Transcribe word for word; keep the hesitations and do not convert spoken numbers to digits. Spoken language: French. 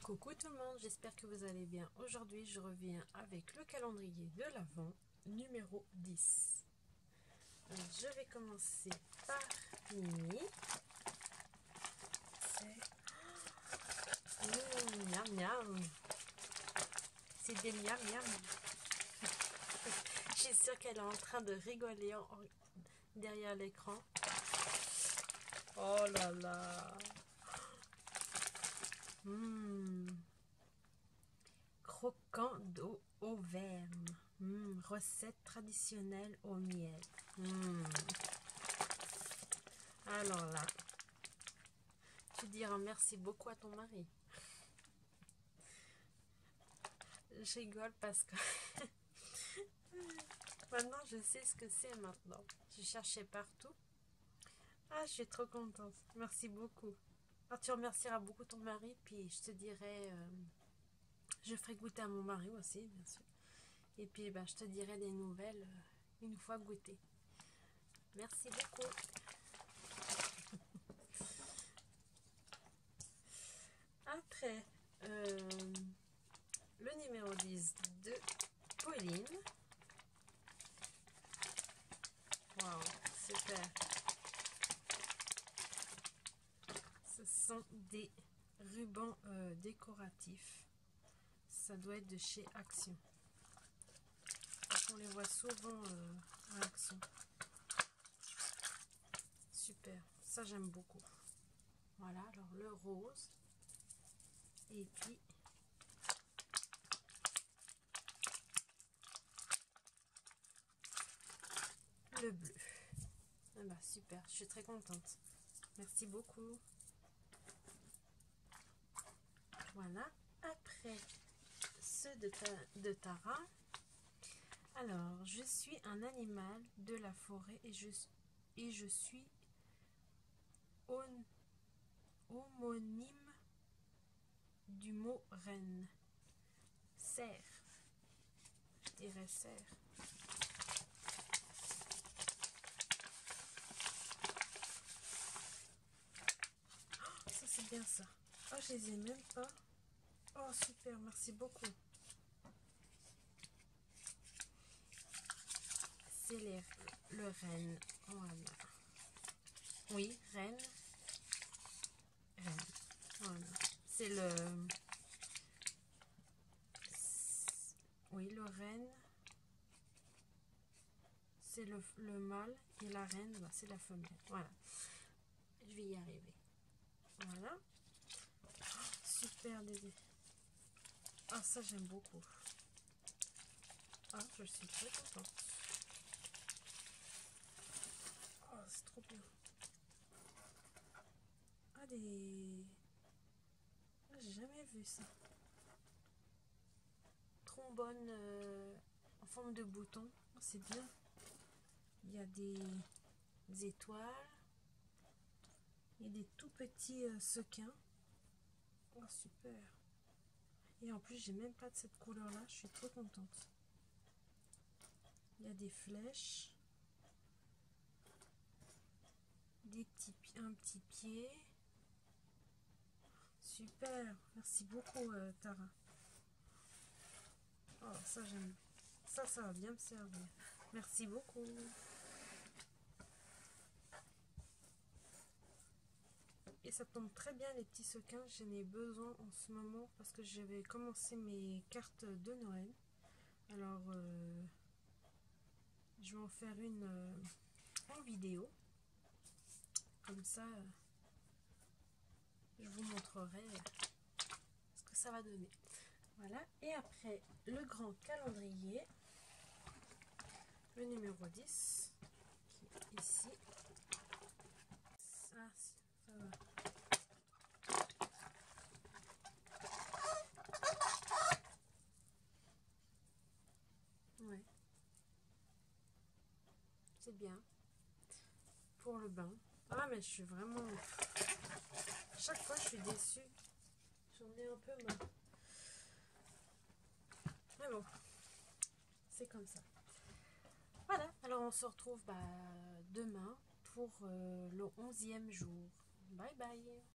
Coucou tout le monde, j'espère que vous allez bien. Aujourd'hui, je reviens avec le calendrier de l'Avent numéro dix. Alors, je vais commencer par Mimi. C'est... Mmh, miam miam. C'est des miam miam. Je suis sûre qu'elle est en train de rigoler en... derrière l'écran. Oh là là. Mmh. Croquant d'eau auvergne. Mmh. Recette traditionnelle au miel. Mmh. Alors là, tu diras merci beaucoup à ton mari. Je rigole parce que maintenant je sais ce que c'est maintenant. Je cherchais partout. Ah, je suis trop contente. Merci beaucoup. Alors tu remercieras beaucoup ton mari, puis je te dirai... Euh, je ferai goûter à mon mari aussi, bien sûr. Et puis ben, je te dirai des nouvelles euh, une fois goûté. Merci beaucoup. Après, euh, le numéro dix de Pauline. Waouh, super. Ce sont des rubans euh, décoratifs. Ça doit être de chez Action. On les voit souvent euh, à Action. Super, ça j'aime beaucoup. Voilà, alors le rose. Et puis le bleu. Ah bah super, je suis très contente. Merci beaucoup. Voilà, après ceux de, ta, de Tara. Alors, je suis un animal de la forêt et je, et je suis on, homonyme du mot reine. Cerf. Je dirais cerf. Oh, ça c'est bien ça. Oh, je les ai même pas. Oh, super, merci beaucoup. C'est les, le renne. Voilà. Oui, renne. Renne. Voilà. C'est le... Oui, le renne. C'est le, le mâle et la reine, bah, c'est la femelle. Voilà. Je vais y arriver. Voilà. Oh, super Dédé. Ah, ça j'aime beaucoup. Ah, je suis très contente. Oh, c'est trop bien. Ah, des... Ah, j'ai jamais vu ça. Trombone euh, en forme de bouton. Oh, c'est bien. Il y a des, des étoiles. Il y a des tout petits euh, sequins. Oh, super. Et en plus, j'ai même pas de cette couleur-là. Je suis trop contente. Il y a des flèches. Des petits, un petit pied. Super. Merci beaucoup, euh, Tara. Oh, ça, j'aime. Ça, ça va bien me servir. Merci beaucoup. Et ça tombe très bien, les petits sequins. J'en ai besoin en ce moment parce que je vais commencer mes cartes de Noël. Alors, euh, je vais en faire une euh, en vidéo. Comme ça, euh, je vous montrerai euh, ce que ça va donner. Voilà. Et après, le grand calendrier. Le numéro dix. Qui est ici. Ah, ça va. Ouais. C'est bien. Pour le bain. Ah, mais je suis vraiment... Chaque fois, je suis déçue. J'en ai un peu marre. Mais bon, c'est comme ça. Voilà, alors on se retrouve bah, demain pour euh, le onzième jour. Bye bye.